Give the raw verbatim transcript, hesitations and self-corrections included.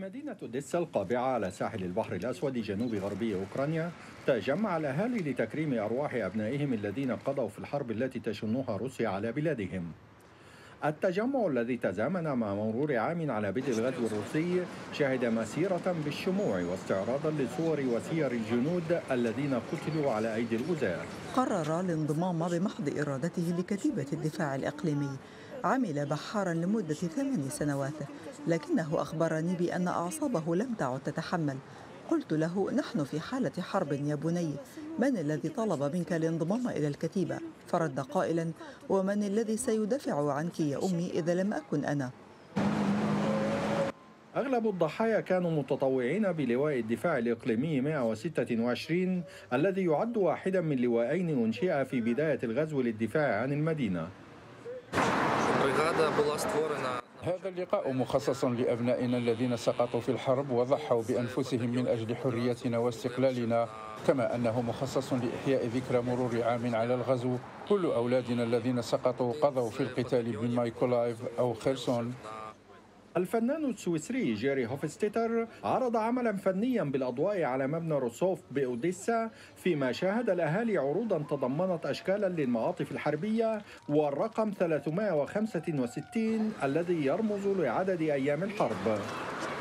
مدينة أوديسا القابعة على ساحل البحر الأسود جنوب غربي أوكرانيا، تجمع الأهالي لتكريم أرواح أبنائهم الذين قضوا في الحرب التي تشنها روسيا على بلادهم. التجمع الذي تزامن مع مرور عام على بدء الغزو الروسي شهد مسيرة بالشموع واستعراضا لصور وسير الجنود الذين قتلوا على أيدي الغزاة. قرر الانضمام بمحض إرادته لكتيبة الدفاع الإقليمي. عمل بحارا لمدة ثمان سنوات، لكنه أخبرني بأن أعصابه لم تعد تتحمل. قلت له: نحن في حالة حرب يا بني، من الذي طلب منك الانضمام إلى الكتيبة؟ فرد قائلا: ومن الذي سيدافع عنك يا أمي إذا لم أكن أنا؟ أغلب الضحايا كانوا متطوعين بلواء الدفاع الإقليمي مئة وستة وعشرين الذي يعد واحدا من لواءين أنشئ في بداية الغزو للدفاع عن المدينة. هذا اللقاء مخصص لأبنائنا الذين سقطوا في الحرب وضحوا بأنفسهم من أجل حريتنا واستقلالنا، كما أنه مخصص لإحياء ذكرى مرور عام على الغزو. كل أولادنا الذين سقطوا قضوا في القتال بمايكولايف أو خيرسون. الفنان السويسري جيري هوفستيتر عرض عملا فنيا بالأضواء على مبنى روسوف بأوديسا، فيما شاهد الأهالي عروضا تضمنت أشكالا للمعاطف الحربية والرقم ثلاثمئة وخمسة وستين الذي يرمز لعدد أيام الحرب.